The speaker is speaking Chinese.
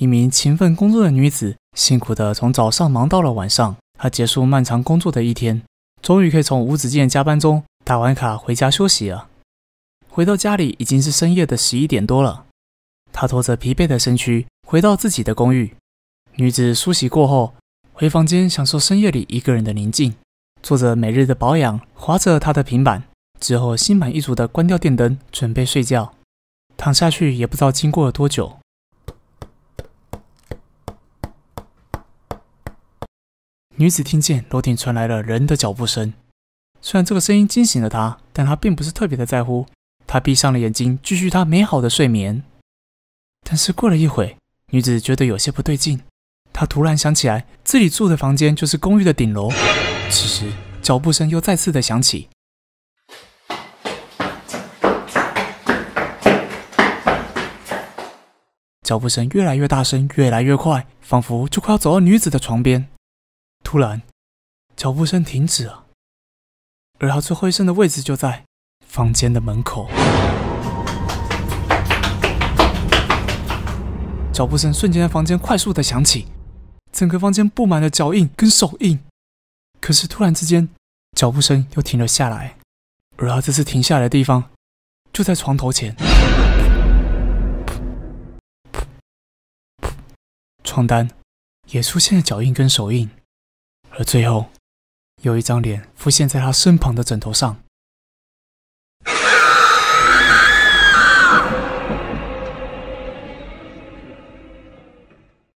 一名勤奋工作的女子，辛苦地从早上忙到了晚上。她结束漫长工作的一天，终于可以从无止境的加班中打完卡回家休息了。回到家里已经是深夜的11点多了，她拖着疲惫的身躯回到自己的公寓。女子梳洗过后，回房间享受深夜里一个人的宁静，做着每日的保养，滑着她的平板，之后心满意足地关掉电灯，准备睡觉。躺下去也不知道经过了多久，女子听见楼顶传来了人的脚步声。虽然这个声音惊醒了她，但她并不是特别的在乎。她闭上了眼睛，继续她美好的睡眠。但是过了一会，女子觉得有些不对劲。她突然想起来，自己住的房间就是公寓的顶楼。此时，脚步声又再次的响起。脚步声越来越大声，越来越快，仿佛就快要走到女子的床边。突然，脚步声停止了，而他最后一声的位置就在房间的门口。脚步声瞬间在房间快速的响起，整个房间布满了脚印跟手印。可是突然之间，脚步声又停了下来，而他这次停下来的地方就在床头前。床单也出现了脚印跟手印，而最后有一张脸浮现在他身旁的枕头上。